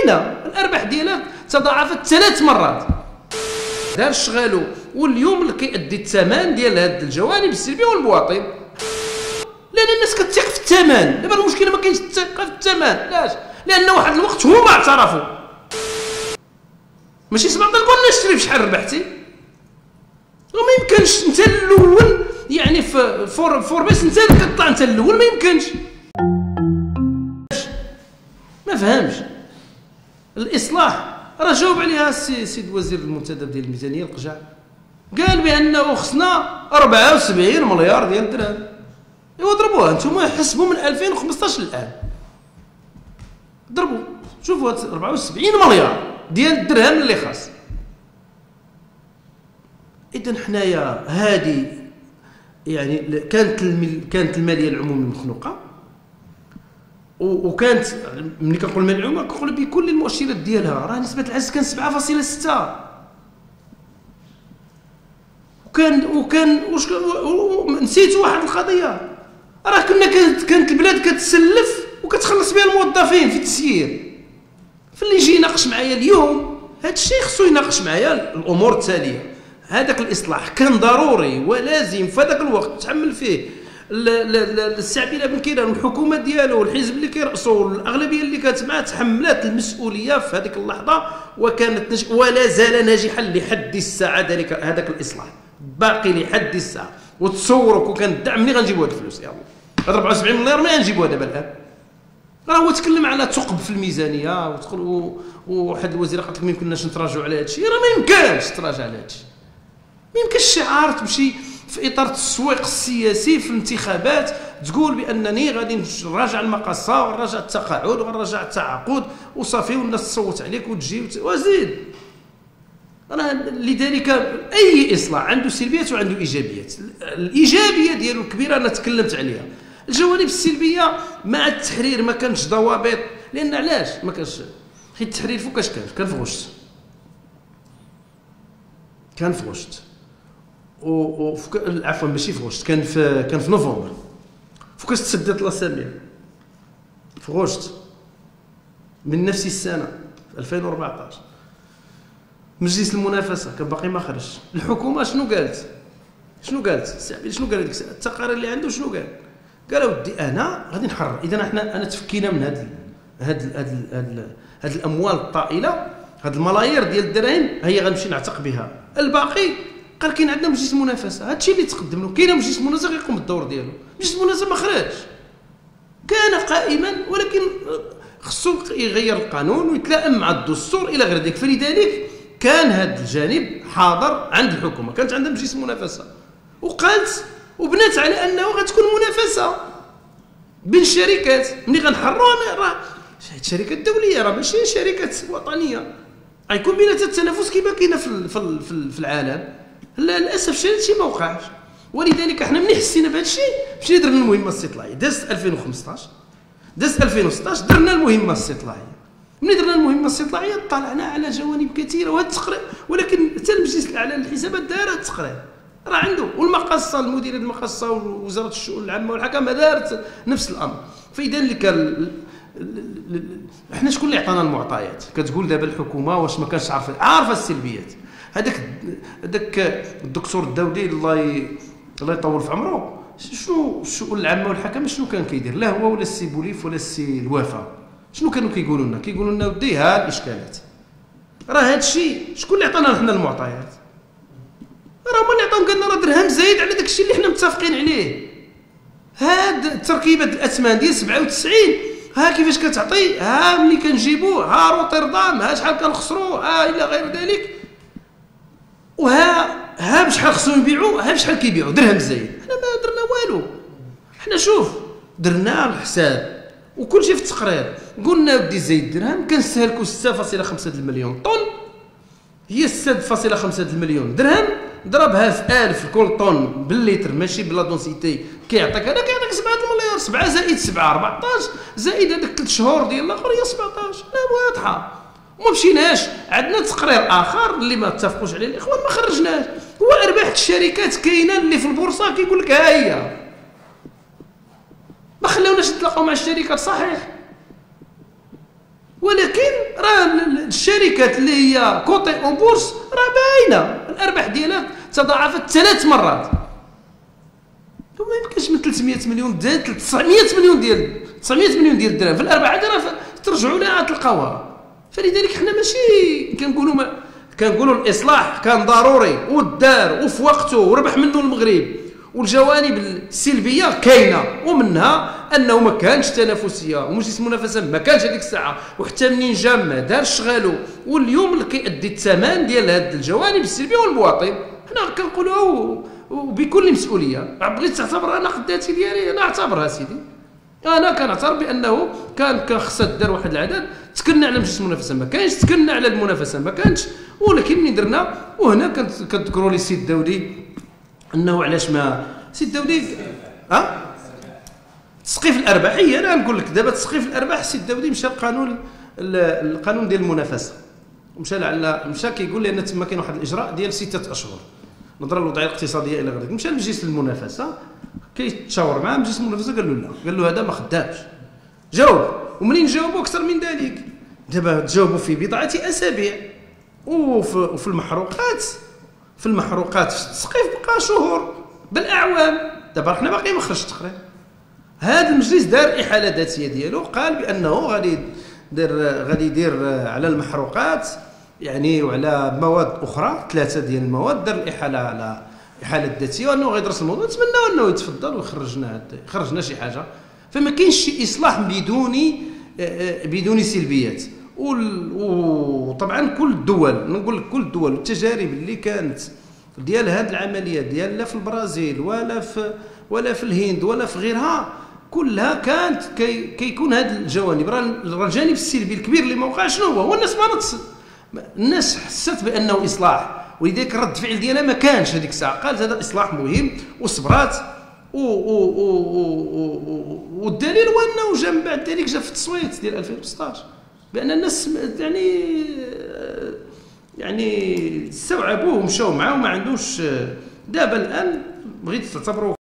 كاينه الارباح ديالها تضاعفت 3 مرات. دار الشغالو واليوم اللي كيأدي الثمن ديال هاد الجوانب السلبيه هو المواطن، لان الناس كتثق في الثمن. دابا المشكله ما كاينش الثقه في الثمن، علاش؟ لان واحد الوقت هما اعترفوا، ماشي سبق نقول نشري بشحال ربحتي، وما يمكنش انت الاول يعني في فوربيس انت اللي كطلع انت الاول، ما يمكنش. ما فهمش الاصلاح راه جاوب عليها السيد وزير المنتدب ديال الميزانيه القجع، قال بانه خصنا 74 مليار ديال الدرهم. ايوا ضربوها انتم، حسبوا من 2015 للان، ضربوا شوفوا 74 مليار ديال الدرهم اللي خاص. اذا حنايا هذه يعني كانت الماليه العموميه مخنوقه، وكانت ملي كنقول الماليه العموميه كنقول بكل المؤشرات ديالها، راه نسبه العجز كان 7.6. وكان واش نسيتوا واحد القضيه، راه كانت البلاد كتسلف وكتخلص بها الموظفين في التسيير. فاللي يجي يناقش معايا اليوم هذا الشيء خصو يناقش معايا الامور التاليه. هذاك الاصلاح كان ضروري ولازم في هذاك الوقت تحمل فيه السعبيله بن كيران والحكومه ديالو والحزب اللي كيرأسو والاغلبيه اللي كانت معاه تحملات المسؤوليه في هذيك اللحظه، وكانت ولا زال ناجحا لحد الساعه. هذاك الاصلاح باقي لحد الساعه. وتصوروا كون كان الدعم منين غنجيبوا هاد الفلوس؟ يا الله، هاد 74 مليار منين غنجيبوها دابا الان؟ راه هو تكلم على ثقب في الميزانيه وتدخل وواحد الوزير قالت لك ما يمكنناش نتراجعوا على هذا الشيء. راه ما يمكنش تراجع على هذا الشيء، ما يمكنش شعار تمشي في اطار التسويق السياسي في الانتخابات تقول بانني غادي نراجع المقاصه ونراجع التقاعد ونراجع التعاقد وصافي والناس تصوت عليك وتجي وزيد. راه لذلك اي اصلاح عنده سلبيات وعنده ايجابيات. الايجابيه ديالو الكبيره انا تكلمت عليها. الجوانب السلبيه مع التحرير ما كانش ضوابط، لان علاش ما كانش؟ حيت التحرير فوقاش كان في غشت، كان في غشت عفوا ماشي في غشت، كان في نوفمبر فوقاش تسدت لاسامير في غشت من نفس السنه في 2014. مجلس المنافسه كان باقي ما خرجش. الحكومه شنو قالت؟ شنو قالت ديك الساعه؟ التقارير اللي عنده شنو قال ودي انا غادي نحرر. اذا انا تفكينا من هاد الاموال الطائله، هاد الملايير ديال الدراهم هي غنمشي نعتق بها. الباقي قال كاين عندنا مجلس المنافسه، هذا الشيء اللي تقدم له. كاين مجلس المنافسه غيقوم بالدور ديالو. مجلس المنافسه ما خرجش، كان قائما ولكن خصو يغير القانون ويتلائم مع الدستور الى غير ذلك. فلذلك كان هذا الجانب حاضر عند الحكومه، كانت عندها مجلس المنافسه وقالت وبنات على انه غتكون منافسه بين الشركات. ملي غنحرروها راه شركات دوليه، راه ماشي شركات وطنيه، غيكون بيناتها التنافس كيما كاينه في العالم. للاسف الشديد هادشي ما وقعش. ولذلك احنا ملي حسينا بهذا الشيء مشينا درنا المهمه الاستطلاعيه. دازت 2015 دازت 2016 درنا المهمه الاستطلاعيه. ملي درنا المهمه الاستطلاعيه اطلعنا على جوانب كثيره وهذا التقرير، ولكن حتى المجلس الاعلى للحسابات دار هذا التقرير راه عنده، والمقاصه المديريه المقاصه ووزاره الشؤون العامه والحكامه دارت نفس الامر. فاذا احنا شكون اللي عطانا المعطيات؟ كتقول دابا الحكومه واش ما كانش عارفه السلبيات؟ هذاك الدكتور الداودي الله يطول في عمره، شنو الشؤون العامه والحكامه شنو كان كيدير؟ لا هو ولا السي بوليف ولا السي الوفا شنو كانوا كيقولوا لنا؟ كيقولوا لنا ودي ها الاشكالات. راه هذا الشيء شكون اللي عطانا حنا المعطيات؟ راه هما اللي عطاهم، قال لنا راه درهم زايد على داك الشيء اللي حنا متفقين عليه. هاد تركيبه الاثمان ديال 97 ها كيفاش كتعطي، ها ملي كنجيبوه ها روتردام ها شحال كنخسروا ها الى غير ذلك، وها بشحال خصهم يبيعوا ها بشحال كيبيعوا درهم زايد. حنا ما درنا والو، حنا شوف درنا الحساب وكل شيء في التقرير. قلنا ودي زايد الدرهم كنستهلكوا 6.5 المليون طن، هي 6.5 المليون درهم ضربها في 1000 كل طن بالليتر ماشي بلا دونسيتي كيعطيك هذا، كيعطيك 7 المليار. 7 زائد 7 14 زائد هذاك 3 شهور ديال الاخر هي 17. لا واضحه. وما مشيناش عندنا تقرير اخر اللي ما اتفقوش عليه الاخوان ما خرجناش، هو ارباح الشركات كاينه اللي في البورصه كيقول لك ها هي. ما خلاوناش نتلاقاو مع الشركات صحيح، ولكن راه الشركات اللي هي كوتي اون بورس راه باينه الارباح ديالها تضاعفت 3 مرات. وما يمكنش من 300 مليون زاد 900 مليون ديال الدرهم في الارباح هذه راه ترجعوا لها تلقاوها. فلذلك حنا ماشي كنقولوا الاصلاح كان ضروري ودار وفي وقته وربح منه المغرب، والجوانب السلبيه كاينه، ومنها انه ما كانش تنافسيه ومجلس المنافسه ما كانش هذيك الساعه، وحتى منين جا ما دارش شغالو، واليوم اللي كيأدي الثمن ديال هذه الجوانب السلبيه والمواطن. حنا كنقولوها بكل مسؤوليه. بغيت تعتبر انا قداتي ديالي، انا اعتبرها سيدي، انا كنعتبر بانه كان خصها دار واحد العدد، تكلنا على مجلس المنافسه ما كانش، تكلنا على المنافسه ما كانش، ولكن ملي درنا وهنا كتذكروا لي السيد الداودي انه علاش ما السيد الداودي تسقيف الارباح. هي انا نقول لك دابا تسقيف الارباح السيد الداودي مشى القانون ديال المنافسه، مشى كيقول لان تما كاين واحد الاجراء ديال 6 اشهر نظرا للوضعيه الاقتصاديه الى غير. مشى لمجلس المنافسه كيتشاور معاه، مجلس المنافسه قال له لا، قال له هذا ما خدامش، جاوب. ومنين جاوبوا اكثر من ذلك، دابا تجاوبوا في بضعه اسابيع، وفي المحروقات في التسقيف بقى شهور بل اعوام. دابا حنا باقي ما خرجش التقرير. هذا المجلس دار احاله ذاتيه ديالو، قال بانه غادي يدير على المحروقات يعني وعلى مواد اخرى 3 ديال المواد، دار الاحاله على احاله ذاتيه، وانه غيدرس الموضوع. نتمنى انه يتفضل ويخرجنا شي حاجه. فما كاينش شي اصلاح بدون سلبيات. وطبعا كل الدول، نقول لك كل الدول والتجارب اللي كانت ديال هذه العمليه ديال لا في البرازيل ولا في الهند ولا في غيرها، كلها كانت كيكون هذه الجوانب. راه الجانب السلبي الكبير اللي ما وقعش شنو هو؟ الناس حست بانه اصلاح، ولذلك رد الفعل ديالها ما كانش هذيك الساعه، قالت هذا اصلاح مهم وصبرات. والدليل هو انه جا من بعد ذلك جا في التصويت ديال 2016 بان الناس يعني استوعبوه ومشاو معاه وما عندوش. دابا الان بغيت تعتبروا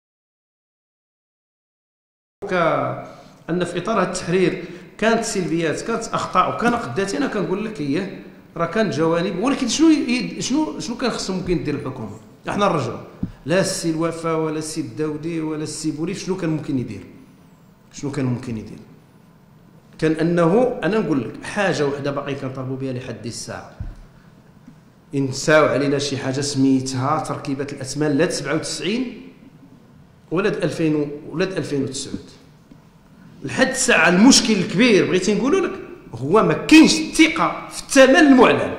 كأن في اطار هذا التحرير كانت سلبيات، كانت اخطاء، وكان قداتي. انا كنقول لك هي راه كان جوانب، ولكن شنو كان خصهم ممكن دير الحكومه؟ احنا نرجعوا لا السي الوفا ولا السي الداودي ولا السي بوليف. شنو كان ممكن يدير؟ كان انه انا نقول لك حاجه وحده باقي كنطالبوا بها لحد الساعه، ينساو علينا شي حاجه سميتها تركيبه الاثمان لا 97 ولا 2000 ولا 2009 لحد الساعه. المشكل الكبير بغيتي نقولوا لك هو ما كاينش الثقه في الثمن المعلن.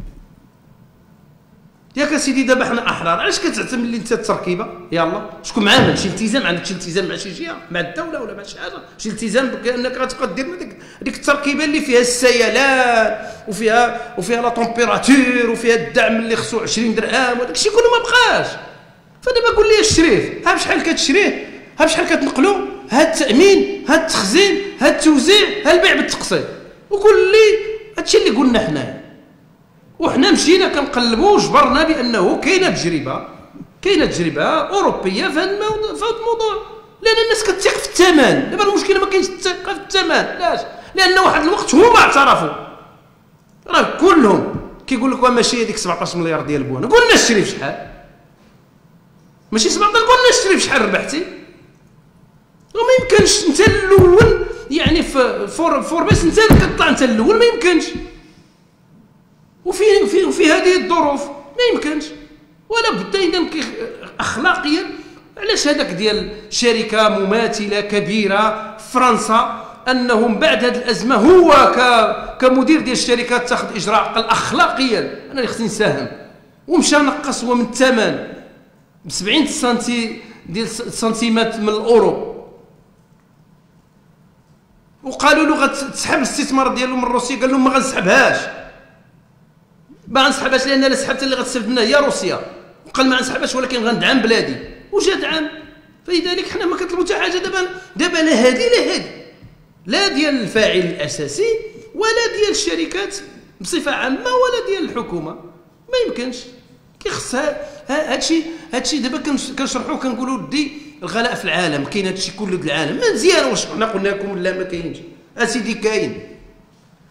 ياك اسيدي دابا حنا احرار، علاش كتعتمد لي انت التركيبه؟ يلاه شكون معامل؟ شي التزام عندك، شي التزام مع شي جهه، مع الدوله ولا مع شي حاجه، شي التزام بانك غتبقى دير ديك التركيبه اللي فيها السيلان وفيها لا طومبيراتور وفيها الدعم اللي خصو 20 درهم وداك الشيء كله ما بقاش. فدابا قول لي الشريف ها بشحال كتشريه، ها بشحال كتنقلو، ها التامين، ها التخزين، ها التوزيع، ها البيع بالتقسيط، وقول لي هادشي اللي قلنا حنايا. وحنا مشينا كنقلبوا وجبرنا بانه كاينه تجربه اوروبيه في هذا الموضوع، لان الناس كتثق في الثمن. دابا المشكله ما كاينش الثقه في الثمن، علاش؟ لان واحد الوقت هما اعترفوا، راه كلهم كيقول لك ماشي هذيك 17 مليار ديال بوانا، قلنا الشريف شحال؟ ماشي 17، قلنا الشريف شحال ربحتي؟ وما يمكنش انت الاول، يعني في فوربيس انت كتطلع انت الاول، ما يمكنش. وفي هذه الظروف ما يمكنش، ولا بد اذا اخلاقيا. علاش هذاك ديال شركه مماثله كبيره في فرنسا انه من بعد هذه الازمه هو كمدير ديال الشركه اتخذ اجراء قال اخلاقيا انا اللي خصني نساهم، ومشى نقص هو من الثمن ب 70 سنتيمات من الاورو، وقالوا له غتسحب الاستثمار ديالو من روسيا، قال لهم ما غنسحبهاش، ما غنسحبهاش لان الا سحبت اللي غتستافد منها هي روسيا، وقال ما غنسحبهاش ولكن غندعم بلادي، وجا دعم. فلذلك حنا ما كنطلبوا حتى حاجه دابا لا هذه لا ديال الفاعل الاساسي ولا ديال الشركات بصفه عامه ولا ديال الحكومه، ما يمكنش. كيخص هادشي دابا كنشرحوه كنقولوا ودي الغلاء في العالم، كاين هادشي كله د العالم مزيان. واش حنا قلنا لكم لا ما كاينش؟ اسيدي كاين،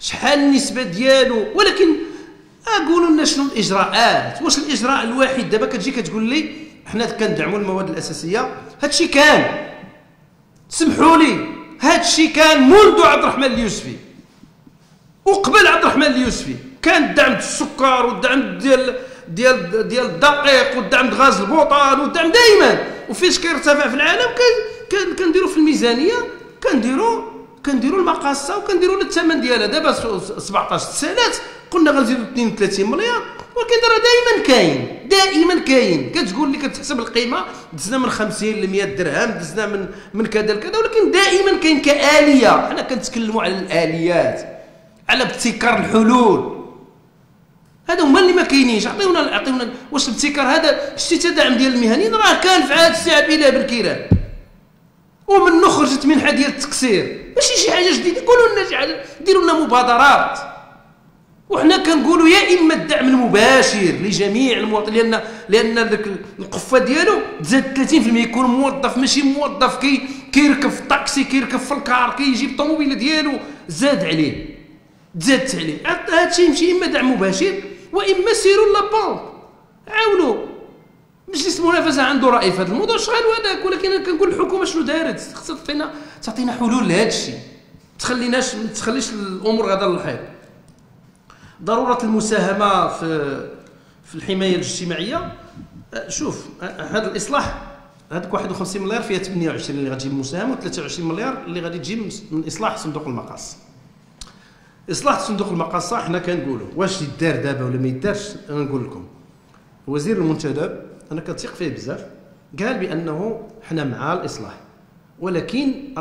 شحال النسبه ديالو، ولكن قولوا لنا شنو الاجراءات. واش الاجراء الواحد دابا كتجي كتقول لي حنا كندعموا المواد الاساسيه؟ هادشي كان، سمحوا لي، هادشي كان منذ عبد الرحمن اليوسفي وقبل عبد الرحمن اليوسفي. كان الدعم السكر والدعم ديال الدقيق والدعم غاز البوطان والدعم دائما، وفاش كيرتفع في العالم كنديروا في الميزانيه كنديروا المقاصه وكنديروا الثمن ديالها. دابا 17 سنوات قلنا غنزيدوا 32 مليار، ولكن راه دائما كاين كتقول لي كتحسب القيمه، دزنا من 50 ل 100 درهم، دزنا من كذا لكذا، ولكن دائما كاين كآليه. حنا كنتكلموا على الآليات، على ابتكار الحلول. هذا هما اللي ما كاينينش. عطيونا واش الابتكار هذا؟ شتي تدعم ديال المهنيين راه كان في عهد السي عبد الله بالكيران، ومنه خرجت منحه ديال التكسير. ماشي شي حاجه جديده، قولوا لنا شي حاجه، ديروا لنا مبادرات. وحنا كنقولوا يا اما الدعم المباشر لجميع المواطنين، لان ذاك القفه ديالو تزاد 30%، يكون موظف ماشي موظف كيركب في الطاكسي، كيركب في الكار، كيجيب الطوموبيله ديالو زادت عليه. هادشي يمشي اما دعم مباشر واما سيروا لابونك، عاونوا مجلس المنافسه عنده راي في هذا الموضوع، شغالوا هذاك. ولكن كنقول الحكومه شنو دارت؟ خصها تعطينا حلول لهذا الشيء، ما تخليش الامور غادا للحيط. ضروره المساهمه في الحمايه الاجتماعيه. شوف هذا الاصلاح، هذوك 51 مليار فيها 28 اللي غتجي من المساهمه، و23 مليار اللي غادي تجي من اصلاح صندوق المقاص. اصلاح صندوق المقاصه حنا كنقولوا واش يدار دابا ولا ما يدارش. انا نقول لكم وزير المنتدب انا كنثق فيه بزاف، قال بانه حنا مع الاصلاح، ولكن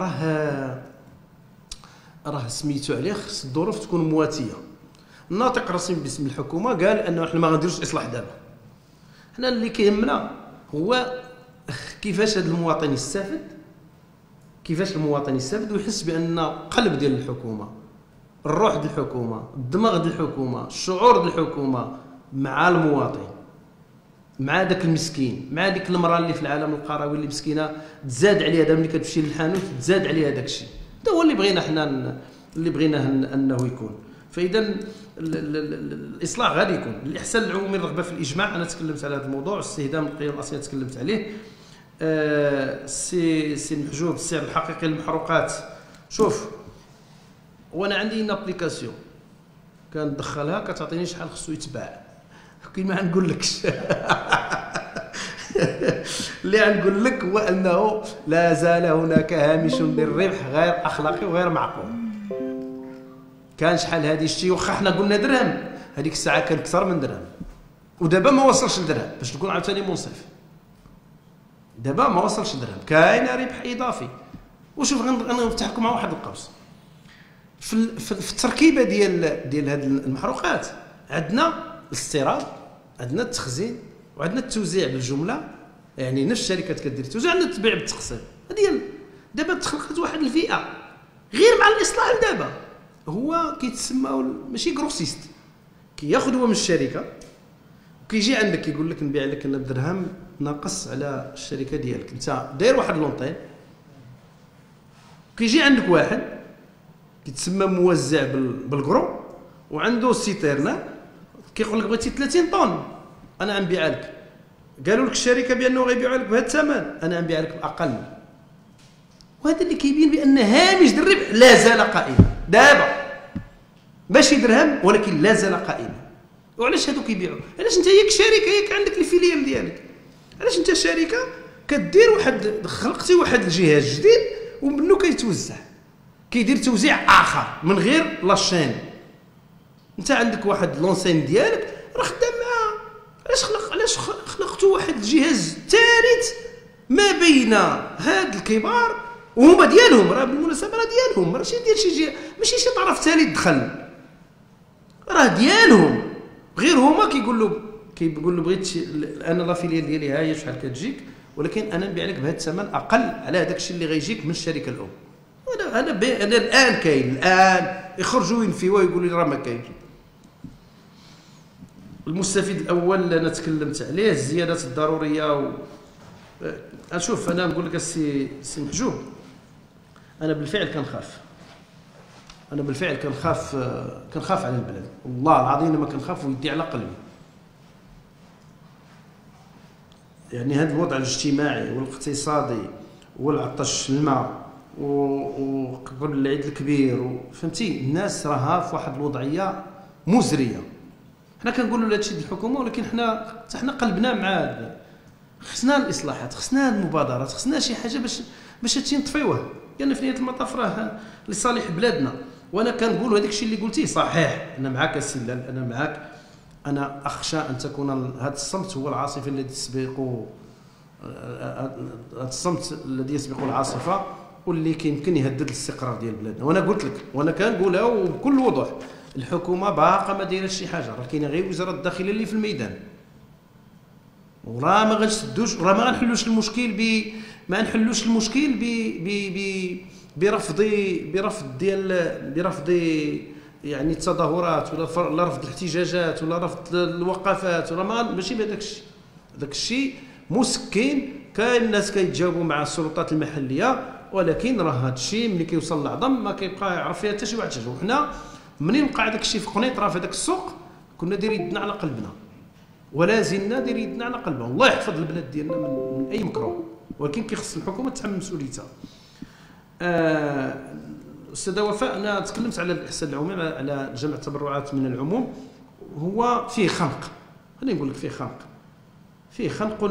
راه سميتو عليه خص الظروف تكون مواتيه. الناطق الرسمي باسم الحكومه قال انه حنا ما غنديروش اصلاح دابا. حنا اللي كيهمنا هو كيفاش هذا المواطن يستافد، ويحس بان قلب ديال الحكومه، الروح ديال الحكومه، الدماغ ديال الحكومه، الشعور ديال الحكومه مع المواطن، مع داك المسكين، مع ديك المراه اللي في العالم القروي اللي مسكينه تزاد عليها دابا ملي كتمشي للحانوت تزاد عليها داك الشيء. هذا هو اللي بغينا حنا، اللي بغيناه انه يكون. فاذا الاصلاح غادي يكون. الاحسان العمومي، الرغبه في الاجماع، انا تكلمت على هذا الموضوع، استهدام القيم الاصليه تكلمت عليه. سي محجوب، السعر الحقيقي للمحروقات. شوف وانا عندي ان ابليكاسيون كندخلها كتعطيني شحال خصو يتباع، كيما نقول لكش اللي غنقول لك هو انه لا زال هناك هامش للربح غير اخلاقي وغير معقول. كان شحال هذه الشيء، واخا حنا قلنا درهم، هذيك الساعه كان اكثر من درهم، ودابا ما وصلش لدرهم، باش نكون عاوتاني منصف. دابا ما وصلش لدرهم، كاين ربح اضافي. وشوف غنفتح لكم مع واحد القوس في التركيبه ديال هذه المحروقات. عندنا الاستيراد، عندنا التخزين، وعندنا التوزيع بالجمله، يعني نفس الشركات كدير التوزيع، عندنا التبيع بالتقسيط. هذه دابا تخلقت واحد الفئه غير مع الاصلاح دابا، هو كيتسمى ماشي كروسيست، كياخذ هو من الشركه وكيجي عندك كيقول لك نبيع لك انا بدرهم ناقص على الشركه ديالك، انت داير واحد لونطين. كيجي عندك واحد كيتسمى موزع بالكرو وعنده سيتيرنا، كيقول لك بغيتي 30 طن انا غنبيعها لك. قالوا لك الشركه بانه غيبيعوا لك بهذا الثمن، انا غنبيعها لك باقل. وهذا اللي كيبين بان هامش الربح لا زال قائما دابا، ماشي درهم ولكن لا زال قائما. وعلاش هادو كيبيعوا؟ علاش انت ياك شركه، ياك عندك الفيليال ديالك، علاش انت شركه كدير واحد، خلقتي واحد الجهاز جديد ومنه كيتوزع، كيدير توزيع اخر من غير لاشين. انت عندك واحد لونسين ديالك راه خدام معاه، علاش خلقتوا واحد الجهاز ثالث ما بين هاد الكبار وهما ديالهم، راه بالمناسبه راه ديالهم، ماشي ديال شي جهه، ماشي شي طرف ثالث دخل، راه ديالهم. غير هما كيقول له بغيت انا لا فيليال ديالي ها هي شحال كتجيك، ولكن انا نبيع لك بهذا الثمن اقل على هذاك الشيء اللي غيجيك من الشركه الام. هذا الان كاين، الان يخرجوا ينفيوه يقولوا لي راه ما كاينش. المستفيد الاول انا تكلمت عليه، الزيادات الضروريه اشوف انا نقول لك السي محجوب، انا بالفعل كنخاف انا بالفعل كنخاف على البلاد، والله العظيم ما كنخاف ويدي على قلبي. يعني هذا الوضع الاجتماعي والاقتصادي والعطش الماء وقبل العيد الكبير فهمتي، الناس راها في واحد الوضعيه مزريه. حنا كنقولوا هذا الشيء الحكومه، ولكن حنا قلبنا مع خصنا الاصلاحات، خصنا المبادرات، خصنا شي حاجه باش هادشي نطفيوه، لان في نهايه المطاف راه لصالح بلادنا. وانا كنقول هذاك الشيء اللي قلتيه صحيح، انا معك السلال، انا معك. انا اخشى ان تكون هذا الصمت هو العاصفه الذي تسبق، الصمت الذي يسبق العاصفه، واللي يمكن يهدد الاستقرار ديال بلادنا. وانا قلت لك، وانا كنقولها وبكل وضوح، الحكومه باقا ما دايره شي حاجه، راه كاينه غير وزاره الداخليه اللي في الميدان، وراه ما غنسدوش، وراه ما غنحلوش المشكل ما نحلوش المشكل برفض يعني التظاهرات، ولا رفض الاحتجاجات، ولا رفض الوقفات، ولا ماشي بهذاك الشيء. داك الشيء مسكن، كاين الناس كيتجاوبوا مع السلطات المحليه، ولكن راه هذا الشيء ملي كيوصل للعظم ما كيبقى يعرف فيها حتى شي واحد. وحنا منين وقع داك الشيء في قنيطره في هذاك السوق، كنا دايرين يدنا على قلبنا، ولا زلنا دايرين يدنا على قلبنا. والله يحفظ البلاد ديالنا من اي مكروه، ولكن كيخص الحكومه تحمل مسؤوليتها. استاذه وفاء، انا تكلمت على الاحسان العمومي، على جمع التبرعات من العموم. هو فيه خنق، خليني نقول لك فيه خنق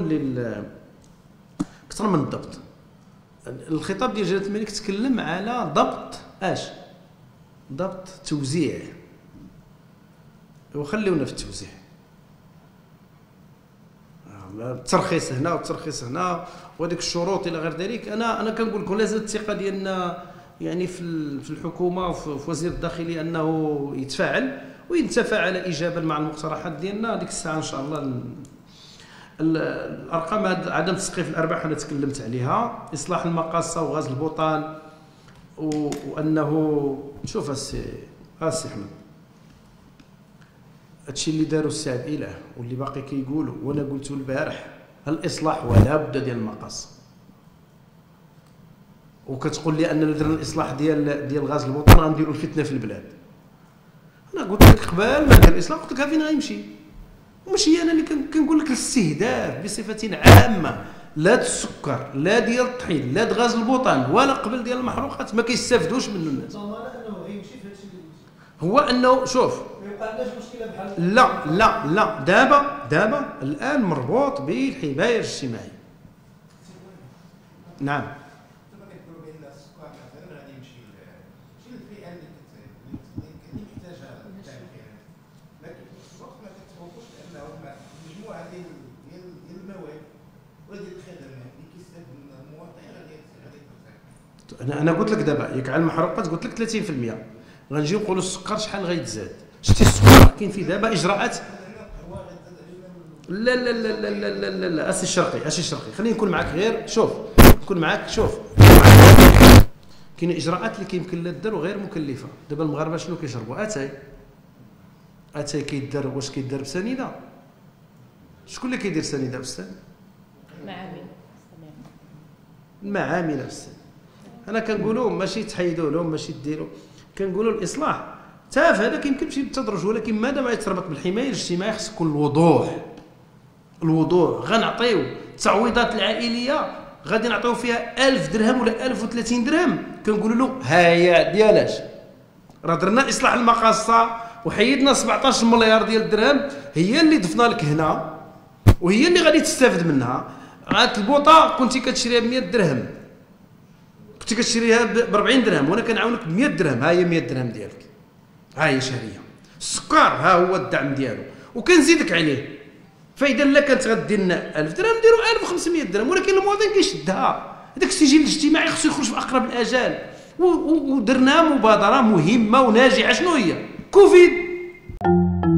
اكثر من الضبط. الخطاب ديال جلاله الملك تكلم على ضبط توزيع، وخليونا في التوزيع، الترخيص هنا والترخيص هنا وهذيك الشروط الى غير ذلك. انا كنقول لكم لا زالت الثقه ديالنا يعني في الحكومه وفي وزير الداخليه انه يتفاعل، وان تفاعل ايجابا مع المقترحات ديالنا ديك الساعه ان شاء الله. الارقام عدم تسقيف الارباح انا تكلمت عليها، اصلاح المقاصه وغاز البوطان، وانه شوف السي احمد، هادشي اللي داروا السعد اله واللي باقي كيقولوا، وانا قلت البارح الاصلاح ولا بد ديال المقاصه. وكتقول لي اننا درنا الاصلاح ديال غاز البوطان غنديروا الفتنه في البلاد. انا قلت لك قبل ما ندير الاصلاح، قلت لك فين غيمشي، وماشي انا اللي كنقول لك الاستهداف بصفه عامه، لا ديال السكر لا ديال الطحين لا ديال غاز البوطان ولا قبل ديال المحروقات ما كيستافدوش منه الناس. هو انه شوف ما يوقعناش مشكله بحال لا دابا الان مربوط بالحمايه الاجتماعيه. نعم انا قلت لك دابا ياك على المحروقات قلت لك 30%، غنجيو نقولوا السكر شحال غيتزاد. شتي السكر كاين فيه دابا اجراءات. لا لا لا لا لا لا لا اسي الشرقي خليني نكون معاك غير شوف كاين اجراءات اللي كيمكن لها دار وغير مكلفه. دابا المغاربه شنو كيشربوا؟ اتاي كيدار، واش كيدار بسنيده؟ شكون اللي كيدير سنيده بستان؟ المعامل بستان. انا كنقولوا ماشي تحيدوا لهم، ماشي ديروا، كنقولوا الاصلاح تاف هذا كيمكن يمشي بالتدرج، ولكن مادام غيتربط بالحمايه الاجتماعيه خص يكون الوضوح. غنعطيو التعويضات العائليه غادي نعطيو فيها 1000 درهم ولا 1030 درهم، كنقولوا له ها هي ديالاش، راه درنا اصلاح المقاصه وحيدنا 17 مليار ديال الدرهم، هي اللي ضفنا لك هنا وهي اللي غادي تستافد منها. عاد البوطه كنتي كتشريها ب 100 درهم، كنتي كتشريها ب 40 درهم، وانا كنعاونك ب 100 درهم، ها هي 100 درهم ديالك، ها هي شهريه. السكر ها هو الدعم ديالو، وكنزيدك عليه. فاذا لا كانت غدير لنا 1000 درهم نديروا 1500 درهم، ولكن المواطن كيشدها. هذاك السجل الاجتماعي خصو يخرج في اقرب الاجال، ودرنا مبادره مهمه وناجعه. شنو هي؟ كوفيد.